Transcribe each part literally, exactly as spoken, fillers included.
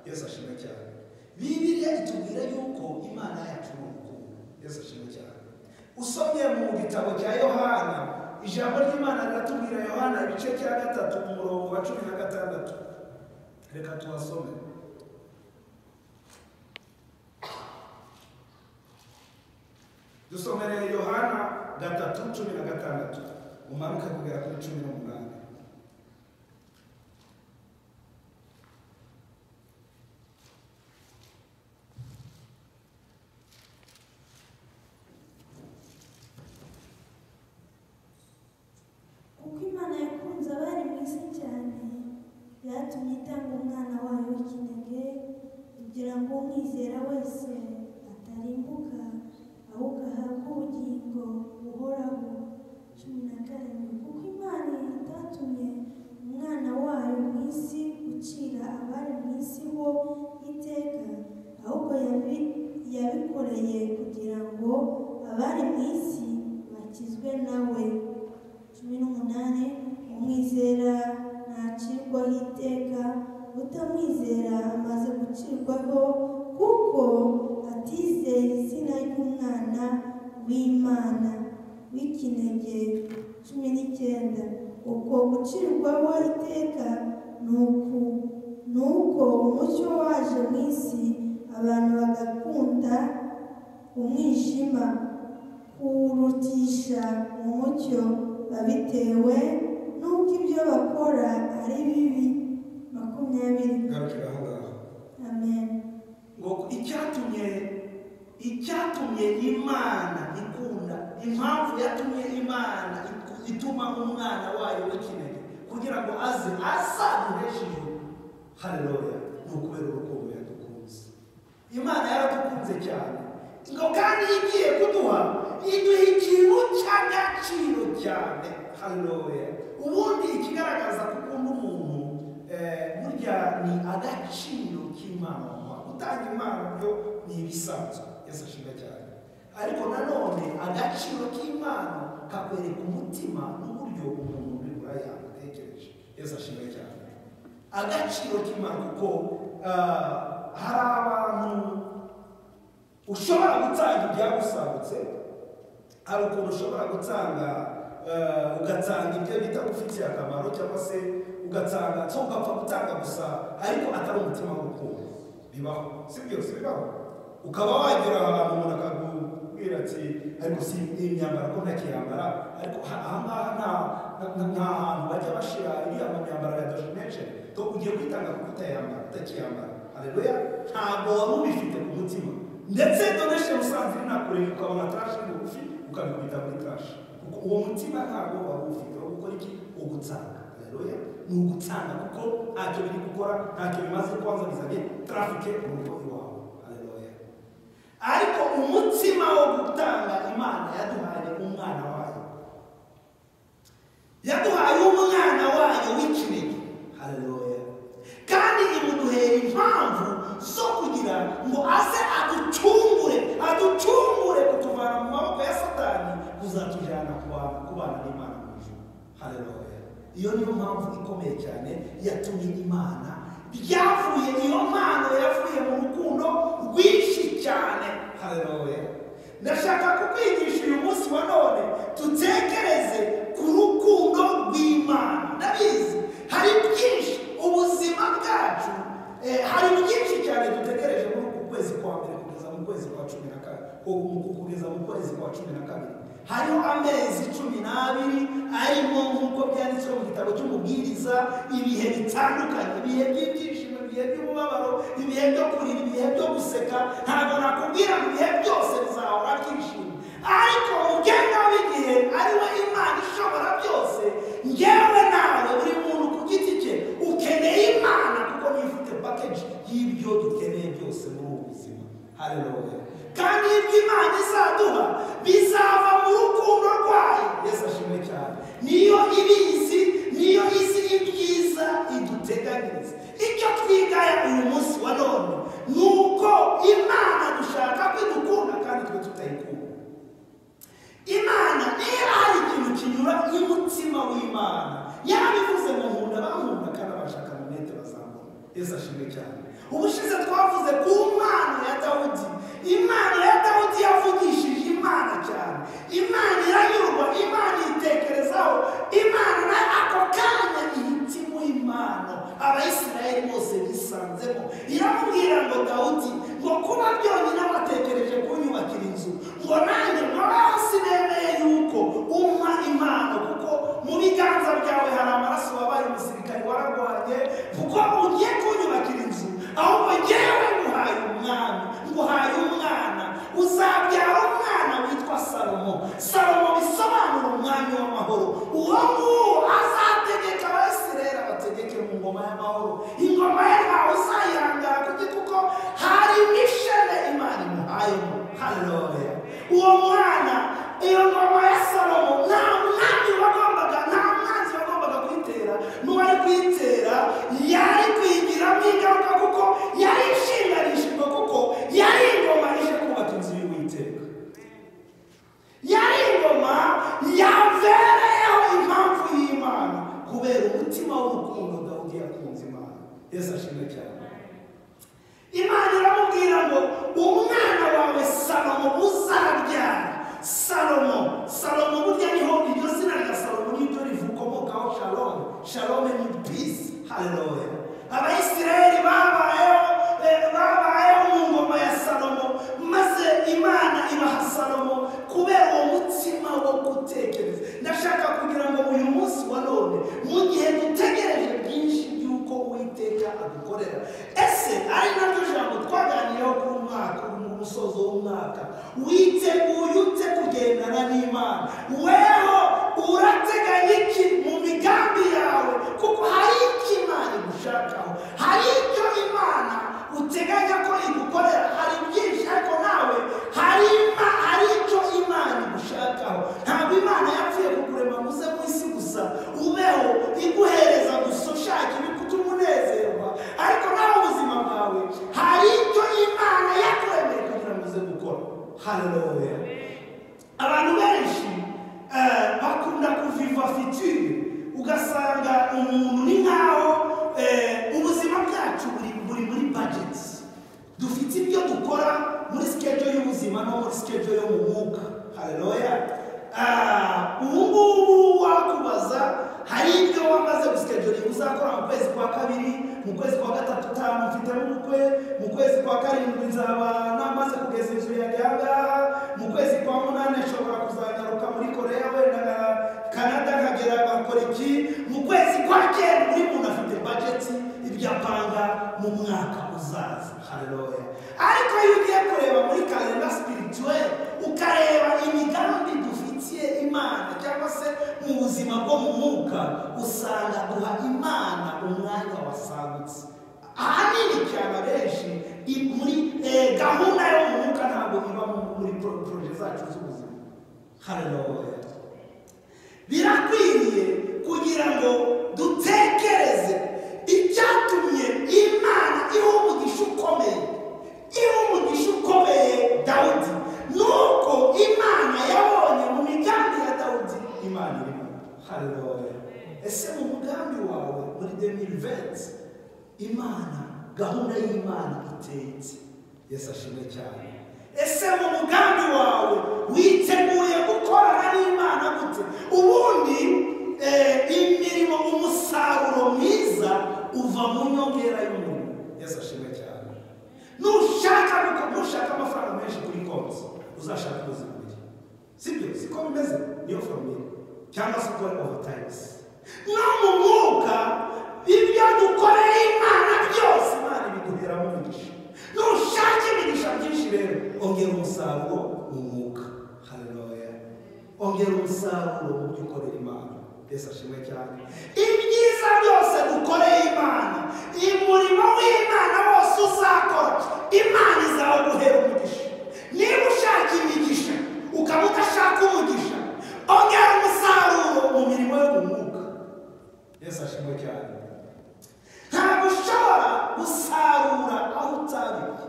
Yesu ashimwe cyane. Bibiliya itubwira yuko Imana yacu ni urukundo. Yesu ashimwe cyane. Usomye mu gitabo cya Yohana, ijambo ry'Imana riratubwira, Yohana ibice cya gatatu umurongo wa cumi na gatandatu. Reka tuhasome. Dusomere Yohana gatatu cumi na gatandatu. Umanuke kugera kuri cumi n'umunani. Kuko Imana yakunze abari mu isi cyane, yatumye itanga umwana wayo w'ikinege, kugira ngo umwizera wese atarimbuka, ahubwo ahabwe ubugingo buhoraho. cumi na karindwi. Kuko Imana itatumye umwana wayo mu isi gucira abari mu isi ho iteka, ahubwo yabikoreye kugira ngo abari mu isi bakizwe nawe. cumi n'umunani. Umwizera ntacirwaho iteka, utamwizera amaze gucirwaho, kuko atizeye izina ry'umwana w'Imana w'ikinege. cumi n'icyenda. Uko gucirwaho iteka ni uko umucyo waje mu isi, abantu bagakunda umwijima kurutisha umucyo, babitewe n'uko ibyo bakora ari bibi. makumyabiri. Garukira aho ngaho. Amen. Ngo icyatumye icyatumye Imana ikunda, impamvu yatumye Imana ituma umwana wayo w'ikinege kugira ngo aze azaduheshe ijuru. Haleluya. Ni ukubera urukundo yadukunze. Imana yaradukunze cyane, ngo kandi igiye kuduha iduha ikintu cy'agaciro cyane. Haleluya. Ubundi ikigaragaza gukunda umuntu burya ni agaciro k'Imana. Gutanga impano byo ni ibisanzwe. Yesu ashimwe cyane. Ariko nanone agaciro k'Imana kakwereka umutima n'uburyo umuntu uri burayatekereje. Yesu ashimwe cyane. Agaciro k'Imana kuko hari abantu ushobora gutanga ibyagusabutse, hari ukuntu ushobora gutanga ugatanga ibyo bita ufitiye akamaro, cyangwa se ugatanga cyo ugapfa gutanga gusa ariko atari umutima w'urukundo. Bibaho, si byose bibaho. Ukaba wagira abantu umuntu akakubwira ati ariko si imyambaro ko ntakiyambara, ariko ahangaha nta nta hantu bajya bashira iriya myambaro ya donation to ugiye kwitanga kuko utayambara utakiyambara. Haleluya. Ntabwo wari ubifite ku mutima, ndetse donation usanzwe inakure ukabona trash ngufi ukabikubita muri trash. Uwo mutima ntabwo wari ufite wo gukora iki? Ugutanga. Haleluya. Ni ugutanga kuko ntacyo biri gukora, ntacyo bimaze kwanza bizanye traffic mu rugo iwawe. Haleluya. Ariko umutima wo gutanga, Imana yaduhaye umwana wayo, yaduhaye umwana wayo w'ikinege. Haleluya. Kandi imuduhera impamvu zo kugira ngo aze aducungure, aducungure kutuvana mu maboko ya Satani, kuzatujyana kubana n'Imana mu ijuru. Haleluya. Iyo niyo mpamvu ikomeye cyane yatumye Imana, byavuye iyo mpano yavuye mu rukundo rwinshi cyane. Haleluya. Ndashaka kukwigisha uyu munsi wa none tutekereze ku rukundo rw'Imana. Ndabizi hari byinshi ubuzima bwacu, hari byinshi cyane dutegereje muri uku kwezi kwa mbere kugeza mu kwezi kwa cumi na kabiri, kugeza mu kwezi kwa cumi na kabiri. Hariho amezi cumi n'abiri arimo nk'uko byanditswe mu gitabo cy'umubwiriza ibihe bitandukanye, ibihe by'ibyishimo, ibihe by'umubabaro, ibihe byo kurira, ibihe byo guseka. Ntabwo nakubwira ngo ibihe byose bizahora byishimo, ariko mugenda w'igihe ari we Imana ishobora byose. Ngewe nawe buri muntu ku giti cye ukeneye Imana, kuko niyo ifite package y'ibyo dukeneye byose muri ubu buzima. Haleluya. Kandi ibyo Imana izaduha bizava mu rukundo rwayo. Yesu ashimwe cyane. Niyo ibizi, niyo izi ibyiza iduteganyiriza. Icyo twigaya uyu munsi wa none ni uko Imana dushaka kwidukunda kandi twe tutayikunda. Imana niyo hari ikintu kinyura y'umutima w'Imana, yabivuze mu nkunda bankunda kandi abashaka mu mente bazambona. Yesu ashimwe cyane. ubushize twavuze ku mana ya Dawudi. Imana ya Dawudi yavugishije Imana cyane. Imana iranyurwa, Imana itekerezaho, Imana na ako kanya ihitimo impano Abayisiraheli bose bisanzemo. Iramubwira ngo Dawudi, ngo kuba byonyine watekereje kunyubakira inzu, ngo nanjye ngaho sinemeye yuko umpa impano, kuko mu biganza byawe hari amaraso wabaye umusirikare waragwanye, kuko ugiye kunyubakira inzu, ahubwo jyewe nguhaye umwami, nguhaye umwana, uzabyara umwana witwa Salomo. Salomo bisobanura umwami w'amahoro. Uwo nguwo azategeka Abisirayeli, abategeke mu ngoma y'amahoro. Ingoma ye ntawe uzayihangara ku giti, kuko hari mishene Imana imuhayemo. Haleluya. Uwo mwana, iyo ngoma ya Salomo, nta mwami wagombaga, nta mwanzi wagombaga kuyitera. N'uwari kuyitera yari kuyigiramo ingaruka, kuko yari ishinganishijwe, kuko yari ingoma ije kubaka inzu y'Uwiteka. Yari ingoma yavereyeho impamvu y'Imana, kubera umutima w'urukundo Dawudi yakunze Imana. Yesu ashimwe cyane. Imana iramubwira ngo umwana wawe Salomo uzabyara. Salomo, Salomo burya niho iryo zina rya Salomo niryo rivukomokaho. Shalom, Shalom ni peace. Haleluya. Abayisiraheli babayeho babayeho mu ngoma ya Salomo, maze Imana ibaha Salomo kubera uwo mutima wo gutekereza. Ndashaka kugira ngo uyu munsi wa none, mu gihe dutegereje byinshi by'uko Uwiteka adukorera, ese ari naryo jambo twaganiraho ku mwaka, mu musozo w'umwaka, witeguye ute kugendana n'Imana? Weho urateganya iki mu migambi yawe? Kuko hari icyo Imana igushakaho, hari icyo Imana uteganya ko igukorera. Hari byinshi, ariko nawe hari hari icyo Imana igushakaho. Ntabwo Imana yapfuye kukurema ngo uze mu isi gusa ubeho iguhereza gusa ushaka ibikuta umunezerwa, ariko nawe ubuzima bwawe hari icyo Imana yakuremeye kugira ngo uze gukora. Haleluya. Abantu benshi bakunda kuviva future, ugasanga umuntu ni nkaho ubuzima bwacu buri buri muri budget. Dufite ibyo dukora muri schedule y'ubuzima no muri schedule yo mu mwuka. Haleluya. Ubu ngubu wakubaza, hari ibyo wamaze guschedule uzakora mu kwezi kwa kabiri, mu kwezi kwa gatatu tanu mfite ubukwe, mu kwezi kwa karindwi nzaba namaze kugeza inzu yanjye ahangaha, mu kwezi kwa munani nshobora kuzagaruka muri Korea wenda Canada nkagera bakora iki, mu kwezi kwa cyenda buri muntu afite budget ibyo apanga mu mwaka uzaza. Haleluya. Ariko iyo ugiye kureba muri calendar spirituel, ukareba imigambi dufitiye Imana cyangwa se mu buzima bwo mu mwuka, usanga duha Imana umwanya wasagutse. Ahanini cyane benshi muri gahunda yo mu mwuka ntabwo iba muri projet zacu z'ubuzima. Haleluya. Birakwiriye kugira ngo dutekereze icyatumye Imana iha umugisha ukomeye, iha umugisha ukomeye Dawudi. Nuko Imana yabonye mu migambi ya Dawudi Imana irimo. Haleluya. Ese mu mugambi wawe muri deux mille vingt, Imana, gahunda y'Imana itetse? Yesu ashimwe cyane. Ese mu mugambi wawe witeguye gukorana n'Imana gute? Ubundi imirimo, umusaruro mwiza uva mu nyongera y'umurimo. Yesu ashimwe cyane. Nushaka nushaka amafaranga menshi kuri konti, uzashaka ubuzima bwiza. Sibyo? Siko bimeze? Niyo formule. Cyangwa se ukora overtimes. No mu mwuka, ibyo dukoreye Imana byose Imana ibiduheramo umugisha. Nushaka imigisha byinshi rero, ongera umusaruro mu mwuka. Haleluya. Ongera umusaruro mu byo ukorera Imana. Yesu ashimwe cyane. Ibyiza byose dukoreye Imana, umurimo w'Imana wose uzakora, Imana izawuguhera umugisha. Niba ushaka imigisha ukaba udashaka umugisha, ongera umusaruro mu mirimo yo mu mwuka. Yesu ashimwe cyane. Ntabwo ushobora gusarura aho utabiye.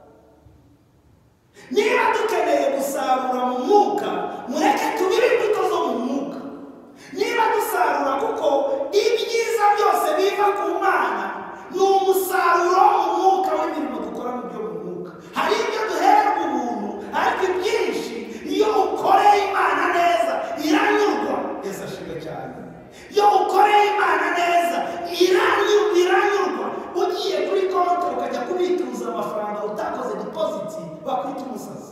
Niba dukeneye gusarura mu mwuka, mureke tubire imbuto zo mu mwuka. Niba dusarura, kuko ibyiza byose biva ku Mana, ni umusaruro wo mu mwuka. bakwita umusazi